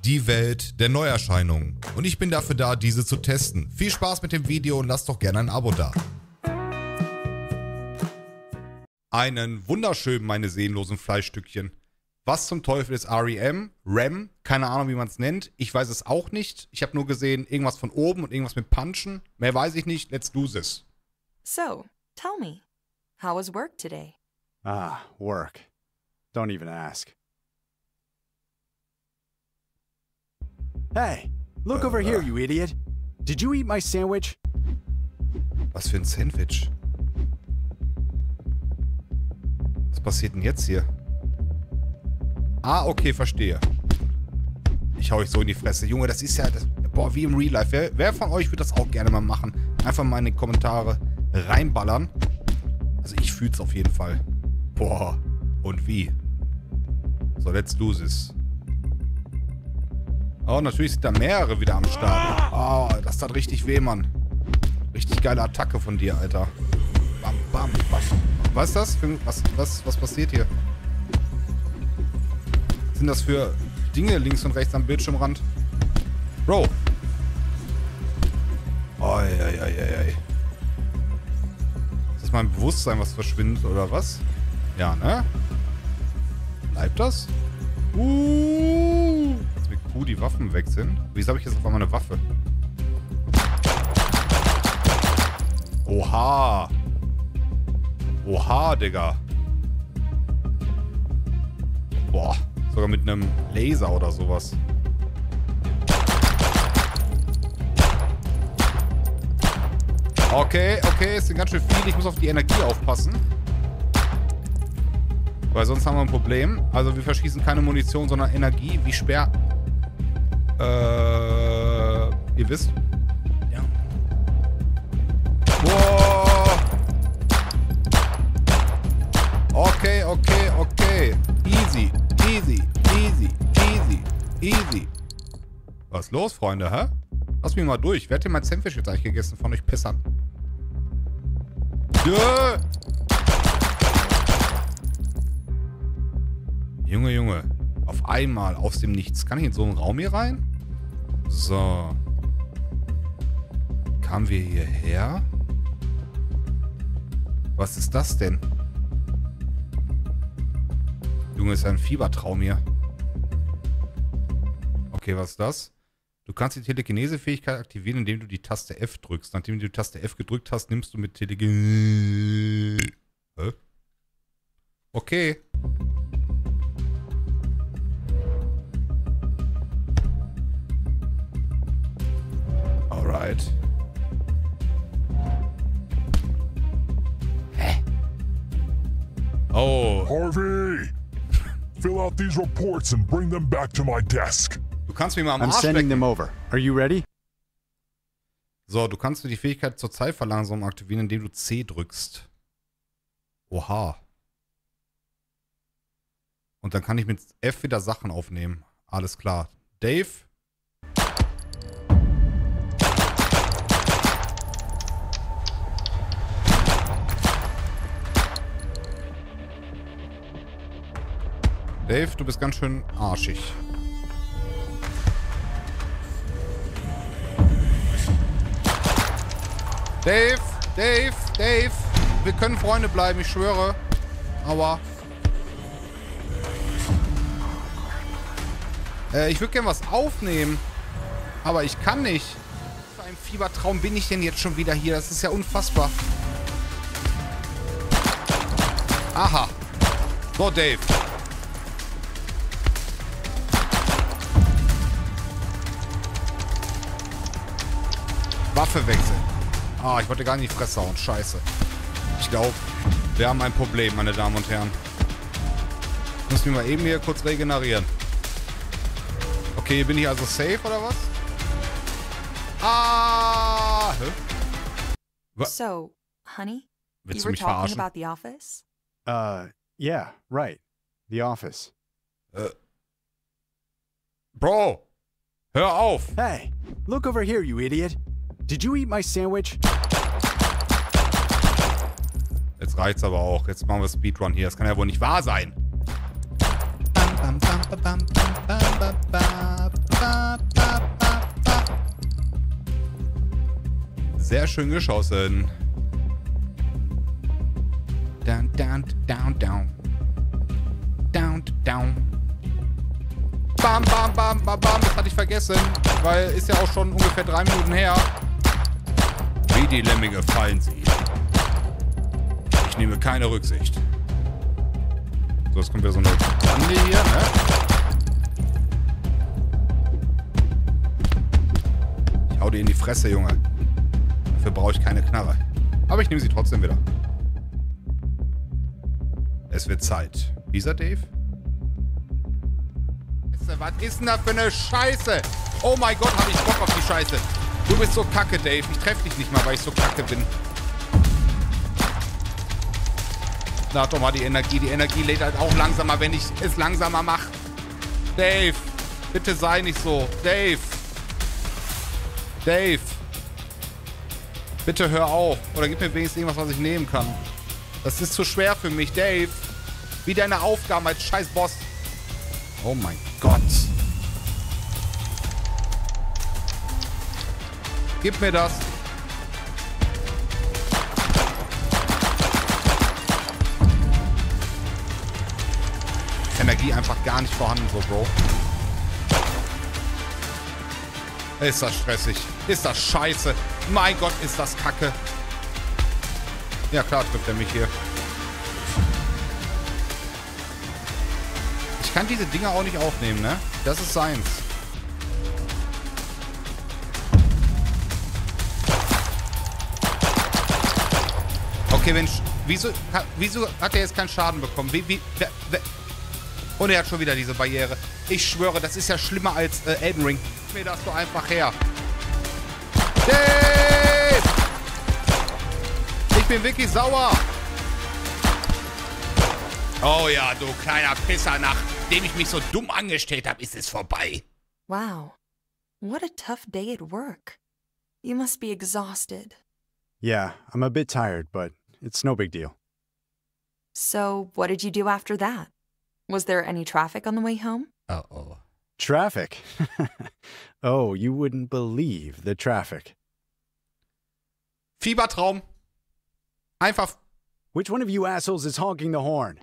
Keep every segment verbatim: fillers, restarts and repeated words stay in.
Die Welt der Neuerscheinungen. Und ich bin dafür da, diese zu testen. Viel Spaß mit dem Video und lasst doch gerne ein Abo da. Einen wunderschönen, meine seelenlosen Fleischstückchen. Was zum Teufel ist R E M? RAM? Keine Ahnung, wie man es nennt. Ich weiß es auch nicht. Ich habe nur gesehen, irgendwas von oben und irgendwas mit Punchen. Mehr weiß ich nicht. Let's do this. So, tell me, how was work today? Ah, work. Don't even ask. Hey, look over here, you idiot. Did you eat my sandwich? Was für ein Sandwich? Was passiert denn jetzt hier? Ah, okay, verstehe. Ich hau euch so in die Fresse. Junge, das ist ja... Das, boah, wie im Real Life. Wer, wer von euch würde das auch gerne mal machen? Einfach mal in die Kommentare reinballern. Also ich fühl's auf jeden Fall. Boah. Und wie? So, let's do this. Oh, natürlich sind da mehrere wieder am Start. Oh, das tat richtig weh, Mann. Richtig geile Attacke von dir, Alter. Bam, bam, bam. Was ist das? Für, was, was, was passiert hier? Was sind das für Dinge links und rechts am Bildschirmrand? Bro. Oi, oi, oi, oi. Ist das mein Bewusstsein, was verschwindet, oder was? Ja, ne? Bleibt das? Uh. Jetzt mit Q die Waffen weg sind. Wieso habe ich jetzt auf einmal eine Waffe? Oha. Oha, Digga. Boah. Sogar mit einem Laser oder sowas. Okay, okay, es sind ganz schön viele. Ich muss auf die Energie aufpassen. Weil sonst haben wir ein Problem. Also wir verschießen keine Munition, sondern Energie. Wie Sperr... Äh... Ihr wisst. Ja. Wow. Okay, okay, okay. Easy, easy, easy, easy, easy. Was ist los, Freunde, hä? Lass mich mal durch. Wer hat denn mein Sandwich jetzt eigentlich gegessen von euch Pissern? Yeah. Junge, Junge. Auf einmal aus dem Nichts. Kann ich in so einen Raum hier rein? So. Kamen wir hierher? Was ist das denn? Junge, ist ja ein Fiebertraum hier. Okay, was ist das? Du kannst die Telekinese-Fähigkeit aktivieren, indem du die Taste F drückst. Nachdem du die Taste F gedrückt hast, nimmst du mit Telekinese... Hä? Okay. Alright. Hä? Oh. Harvey! Fill out these reports and bring them back to my desk. Du kannst mir mal am I'm Arsch sending lecken. them over. Are you ready? So, du kannst die Fähigkeit zur Zeitverlangsamung aktivieren, indem du C drückst. Oha. Und dann kann ich mit F wieder Sachen aufnehmen. Alles klar. Dave? Dave, du bist ganz schön arschig. Dave, Dave, Dave. Wir können Freunde bleiben, ich schwöre. Aua. Äh, ich würde gerne was aufnehmen. Aber ich kann nicht. Was für ein Fiebertraum bin ich denn jetzt schon wieder hier? Das ist ja unfassbar. Aha. So, Dave. Waffe wechseln. Ah, ich wollte gar nicht in die Fresse hauen. Scheiße. Ich glaube, wir haben ein Problem, meine Damen und Herren. Ich muss mich mal eben hier kurz regenerieren. Okay, hier bin ich also safe, oder was? Ah! Hä? Was? So, honey, Willst you du were mich talking verarschen? about the office? Uh, yeah, right. The office. Äh. Bro! Hör auf! Hey, look over here, you idiot. Did you eat my sandwich? Jetzt reicht's aber auch. Jetzt machen wir Speedrun hier. Das kann ja wohl nicht wahr sein. Bam, bam, bam, bam, bam, bam, bam, bam, Sehr schön geschossen. Down, down, down, down. Down, down. Bam, bam, bam, bam, bam. Das hatte ich vergessen. Weil ist ja auch schon ungefähr drei Minuten her. Wie die Lemminge fallen sie. Ich nehme keine Rücksicht. So, jetzt kommt wieder so eine Bande hier, ne? Ich hau dir in die Fresse, Junge. Dafür brauche ich keine Knarre. Aber ich nehme sie trotzdem wieder. Es wird Zeit. Dieser Dave? Was ist denn da für eine Scheiße? Oh mein Gott, habe ich Bock auf die Scheiße. Du bist so kacke, Dave. Ich treffe dich nicht mal, weil ich so kacke bin. Na doch mal die Energie. Die Energie lädt halt auch langsamer, wenn ich es langsamer mache. Dave, bitte sei nicht so. Dave. Dave. Bitte hör auf. Oder gib mir wenigstens irgendwas, was ich nehmen kann. Das ist zu schwer für mich, Dave. Wie deine Aufgaben als scheiß Boss. Oh mein Gott. Gib mir das. Energie einfach gar nicht vorhanden, so, Bro. Ist das stressig. Ist das scheiße. Mein Gott, ist das kacke. Ja, klar trifft er mich hier. Ich kann diese Dinger auch nicht aufnehmen, ne? Das ist seins. Okay, Mensch. Wieso, wieso hat er jetzt keinen Schaden bekommen? Wie, wie, wer, wer? Und er hat schon wieder diese Barriere. Ich schwöre, das ist ja schlimmer als äh, Elden Ring. Gib mir das doch einfach her. Dave! Ich bin wirklich sauer. Oh ja, du kleiner Pisser. Nachdem ich mich so dumm angestellt habe, ist es vorbei. Wow. What a tough day at work. You must be exhausted. Yeah, I'm a bit tired, but it's no big deal. So, what did you do after that? Was there any traffic on the way home? Uh-oh. Traffic? Oh, you wouldn't believe the traffic. Fiebertraum. Einfach. Which one of you assholes is honking the horn?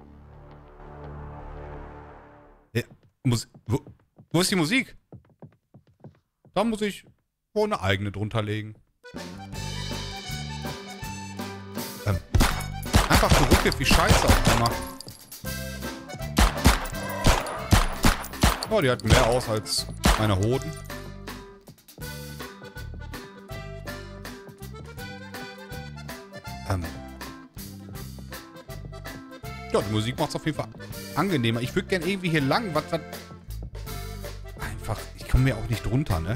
Ja, muss, wo, wo ist die Musik? Da muss ich wohl eine eigene drunter legen. Ähm, einfach zurück, wie scheiße auch immer. Oh, die hat mehr aus als meine Hoden. Ähm. Ja, die Musik macht es auf jeden Fall angenehmer. Ich würde gerne irgendwie hier lang. Was, was? Einfach, ich komme mir auch nicht drunter, ne?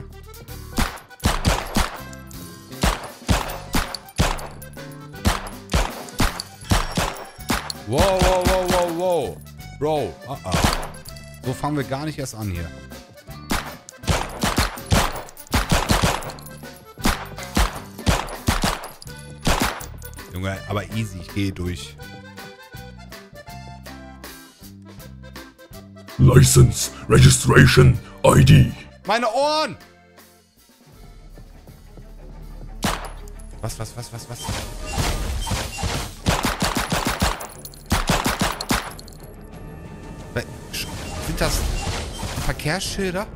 Wow, wow, wow, wow, wow. Bro, uh -uh. So fangen wir gar nicht erst an hier. Junge, aber easy, ich gehe durch. License, Registration, I D. Meine Ohren! Was, was, was, was, was? Sind das Verkehrsschilder?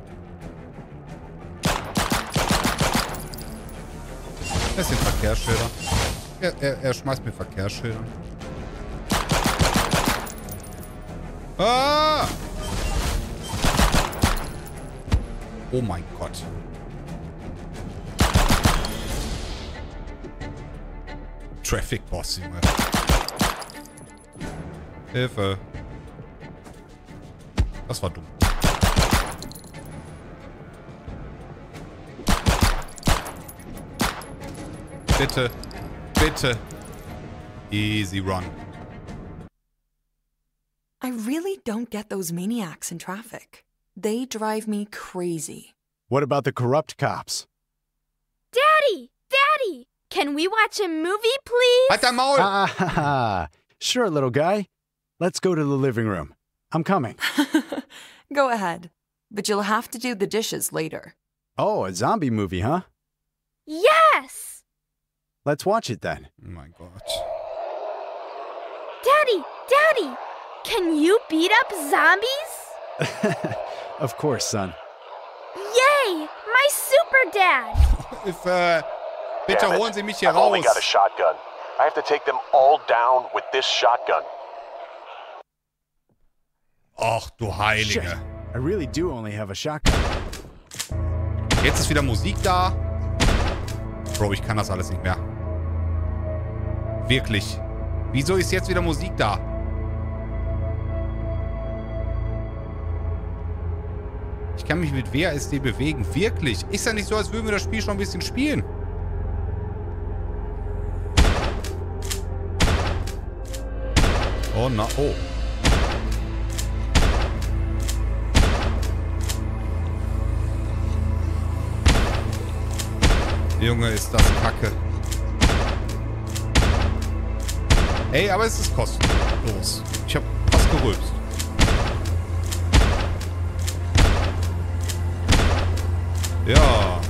Das sind Verkehrsschilder. Er, er, er schmeißt mir Verkehrsschilder. Ah! Oh mein Gott. Traffic Boss, Junge. Hilfe. Das war dumm. Bitte. Bitte. Easy run. I really don't get those maniacs in traffic. They drive me crazy. What about the corrupt cops? Daddy! Daddy! Can we watch a movie, please? Halt dein Maul! Ah, ha, ha. Sure, little guy. Let's go to the living room. I'm coming. Go ahead. But you'll have to do the dishes later. Oh, a zombie movie, huh? Yes! Let's watch it then. Oh mein Gott. Daddy, Daddy, can you beat up zombies? Of course, son. Yay, my super dad. If, äh, bitte Damn it. holen Sie mich hier I've only raus. got a shotgun. I have to take them all down with this shotgun. Ach du Shit. Heilige. I really do only have a shotgun. Jetzt ist wieder Musik da. Bro, ich kann das alles nicht mehr. Wirklich. Wieso ist jetzt wieder Musik da? Ich kann mich mit W A S D bewegen. Wirklich. Ist ja nicht so, als würden wir das Spiel schon ein bisschen spielen. Oh, na, oh. Junge, ist das kacke. Ey, aber es ist kostenlos. Ich hab fast gerülpst. Ja.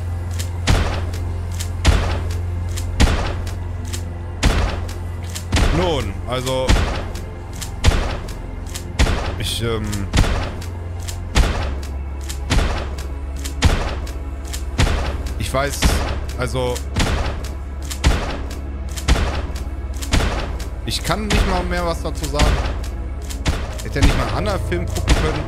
Nun, also... Ich, ähm... Ich weiß, also... Ich kann nicht mal mehr was dazu sagen. Hätte ja nicht mal einen anderen Film gucken können.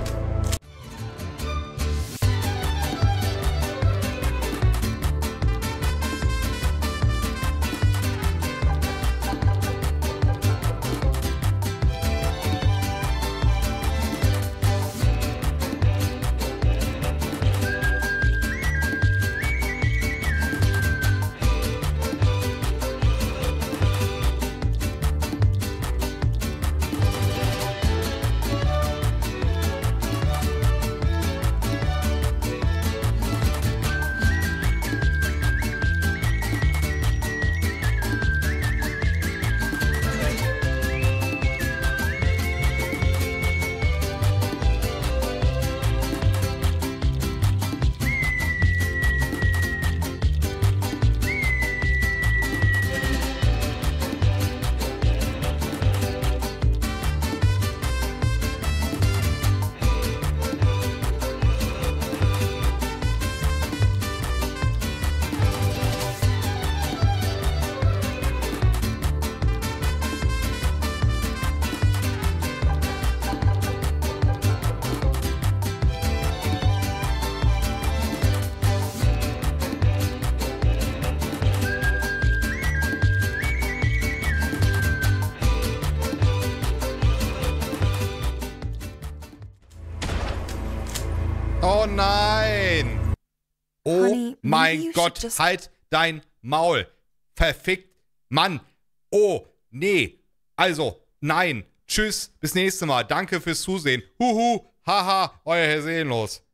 Oh nein! Oh Honey, maybe mein you Gott, should just- halt dein Maul. Verfickt. Mann. Oh, nee. Also, nein. Tschüss, bis nächstes Mal. Danke fürs Zusehen. Huhu, haha, euer Herr Seelenlos.